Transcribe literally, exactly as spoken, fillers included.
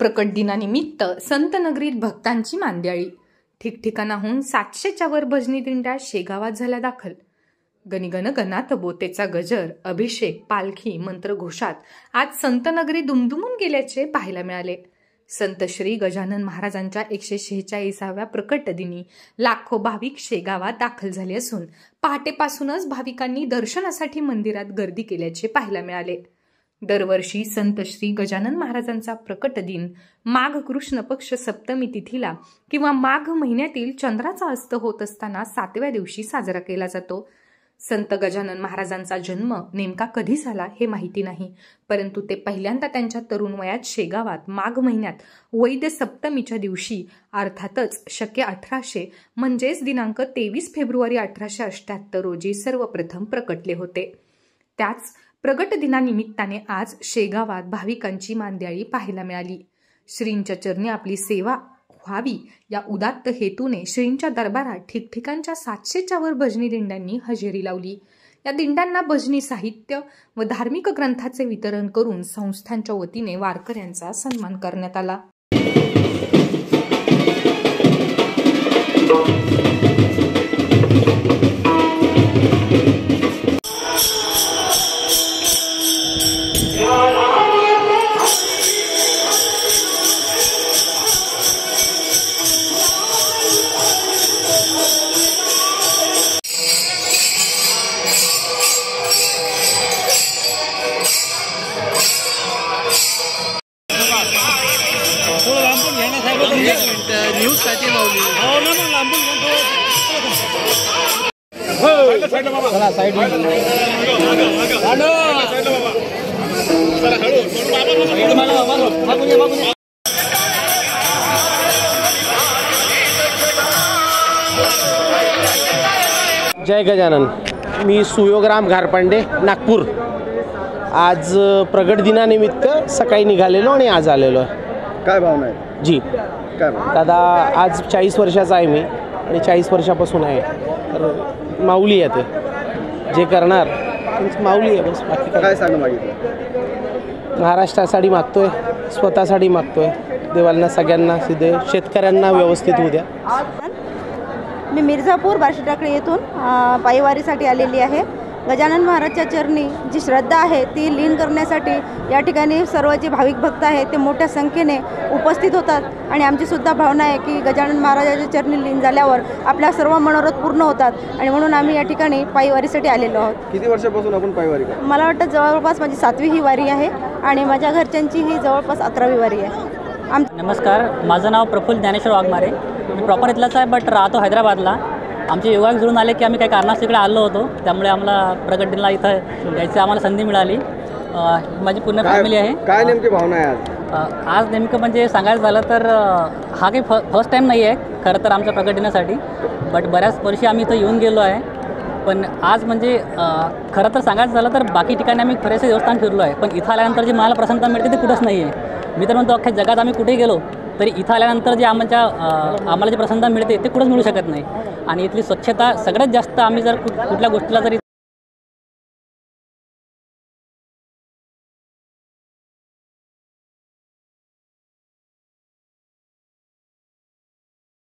प्रकट दिनानिमित्त संत नगरीत भक्तांची मांदियाळी। ठिकठिकाणाहून सातशेच्या वर भजनी दिंड्या शेगावात झाल्या दाखल। गणिगण गणात बोतेचा गजर, अभिषेक, पालखी, मंत्रघोषात आज संत नगरी दुमदुमून गेल्याचे पाहायला मिळाले। संत श्री गजानन महाराजांच्या एकशे शेहेचाळीसाव्या प्रकट दिनी लाखो भाविक शेगावात दाखल झाले असून पहाटेपासूनच भाविकांनी दर्शनासाठी मंदिरात गर्दी केल्याचे पाहायला मिळाले। दरवर्षी संत श्री गजानन महाराजांचा प्रकट दिन माघ कृष्ण पक्ष सप्तमी तिथीला किंवा माघ महिन्यातील चंद्राचा अस्त होत असताना सातव्या दिवशी साजरा केला जातो। संत गजानन महाराजांचा जन्म नेमका कधी झाला हे माहिती नाही, परंतु ते पहिल्यांदा त्यांच्या तरुण वयात शेगावात माघ महिन्यात वैद्य सप्तमीच्या दिवशी अर्थातच शके अठराशे म्हणजेच दिनांक तेवीस फेब्रुवारी अठराशे अठ्ठ्याहत्तर रोजी सर्वप्रथम प्रकटले होते। त्याच प्रगट दिनानिमित्ताने आज शेगावात भाविकांची मांदियाळी पाहायला मिळाली। श्रींच्या चरणी आपली सेवा व्हावी या उदात्त हेतूने श्रींच्या दरबारात ठिकठिकाणच्या सातशेच्या वर भजनी दिंड्यांनी हजेरी लावली। या दिंड्यांना भजनी साहित्य व धार्मिक ग्रंथाचे वितरण करून संस्थांच्या वतीने वारकऱ्यांचा सन्मान करण्यात आला। न्यूज साठी लावली हो ना, मग लांबून जय गजानन। मी सुयोगराम घारपांडे, नागपूर। आज प्रगट दिनानिमित्त सकाळी निघालेलो आणि आज आलेलो आहे। काय भावना आहे जी? काय भावना? दादा आज चाळीस वर्षाचा आहे मी आणि चाळीस वर्षापासून आहे, तर माऊली आहे ते जे करणार त्यांची माऊली आहे बस। बाकी काय सांगू मागितलं? महाराष्ट्रासाठी मागतोय, स्वतःसाठी मागतोय, देवांना सगळ्यांना सिद्धे शेतकऱ्यांना व्यवस्थित होऊ द्या। मी मिर्झापूर बार्शीटाकळी येथून पायवारीसाठी आलेली आहे। गजानन महाराजच्या चरणी जी श्रद्धा आहे ती लीन करण्यासाठी या ठिकाणी सर्व जे भाविक भक्त आहेत ते मोठ्या संख्येने उपस्थित होतात आणि आमची सुद्धा भावना आहे की गजानन महाराजाच्या चरणी लीन झाल्यावर आपल्या सर्व मनोरथ पूर्ण होतात आणि म्हणून आम्ही या ठिकाणी पायवारीसाठी आलेलो आहोत। किती वर्षापासून आपण पायवारी करतो? मला वाटतं जवळपास माझी सातवी ही वारी आहे आणि माझ्या घरच्यांची ही जवळपास अकरावी वारी आहे। आम नमस्कार, माझं नाव प्रफुल्ल ज्ञानेश्वर वाघमारे। मी प्रॉपर इथलाच आहे बट राहतो हैदराबादला। आमचे योगायोग जुळून आले की आम्ही काही कारणास्तव इकडे आलो होतो, त्यामुळे आम्हाला प्रगट दिनाला इथं यायची आम्हाला संधी मिळाली। माझी पूर्ण फॅमिली आहे। काय नेमकी भावना आहे आज? आज नेमकं म्हणजे सांगायचं झालं तर हा काही फ फर्स्ट टाईम नाही आहे खरं तर आमच्या प्रगट दिनासाठी, बट बऱ्याच वर्षी आम्ही इथं येऊन गेलो आहे। पण आज म्हणजे खरं तर सांगायचं झालं तर बाकी ठिकाणी आम्ही बरेचसे देवस्थान फिरलो आहे, पण इथं आल्यानंतर जी मला प्रसन्नता मिळते ते कुठंच नाही आहे। मी तर म्हणतो अख्ख्या जगात आम्ही कुठेही गेलो तरी इथं आल्यानंतर जे आमच्या आम्हाला जी प्रसन्नता मिळते ते कुठंच मिळू शकत नाही। आणि इथली स्वच्छता सगळ्यात जास्त आम्ही जर कुठ कुठल्या गोष्टीला जरी